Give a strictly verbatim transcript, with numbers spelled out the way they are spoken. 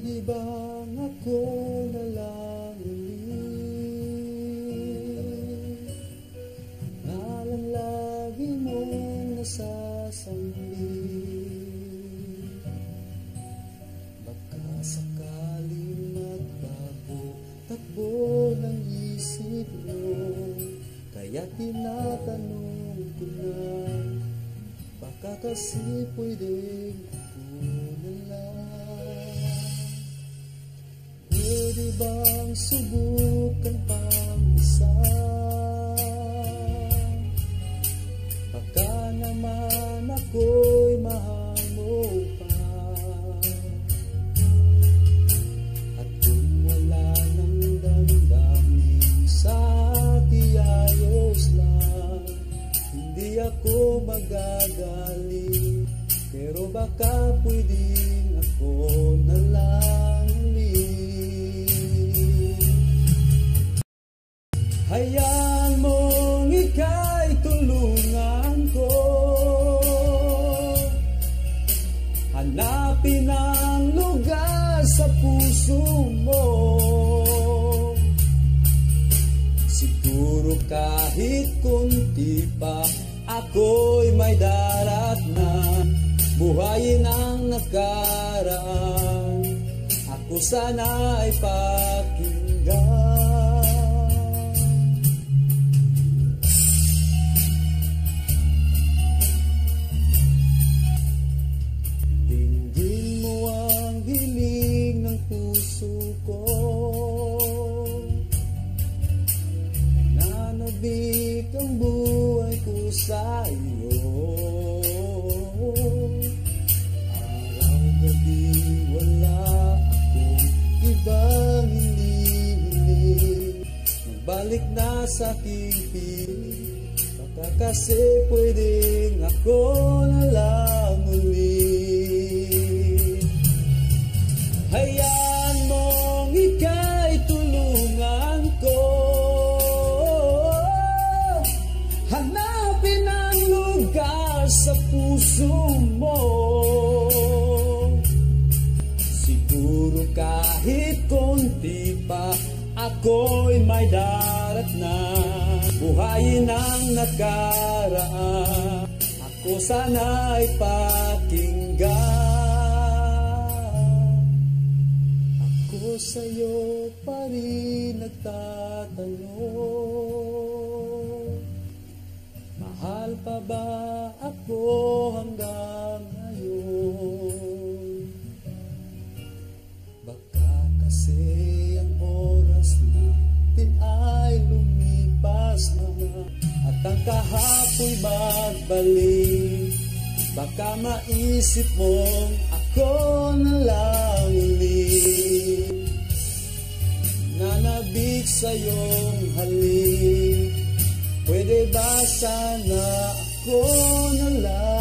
Pwede bang ako na lang ulit? Ngalang lagi mong nasasambit. Baka sakaling magbago takbo ng isip mo, kaya tinatanong ko na, baka kasi pwedeng ako na lang. Pwede bang subukan pang isa? Baka naman ako'y mahal mo pa. At kung wala nang damdamin sa tiyayos lang, hindi ako magagaling. Pero baka pwedeng ako na lang ulit. Hayaan mong ika'y tulungan ko, hanapin ang lugar sa puso mo. Siguro kahit kunti pa ako'y may daratnan, buhayin ang nakaraan, ako sana ay pakinggan. Dinggin mo ang hiling ng puso ko, nanabik ang buhay ko sa iyo. Araw-gabi wala akong ibang hinihiling, magbalik na sa aking piling, baka kasi pwedeng ako na lang ulit. Hayaan mong ika'y tulungan ko, hanapin ang lugar sa puso mo. Siguro kahit konti pa ako'y may daratnan, buhayin ang nakaraan, ako sana'y pakinggan. Ako sa'yo pa rin nagtatanong, mahal pa ba ako hanggang ngayon? Baka kasi ang oras natin ay lumipas na, at ang kahapoy magbalik. Baka maisip mong ako na lang ulit, nanabik sa'yong halik. Pwede ba sana ako na lang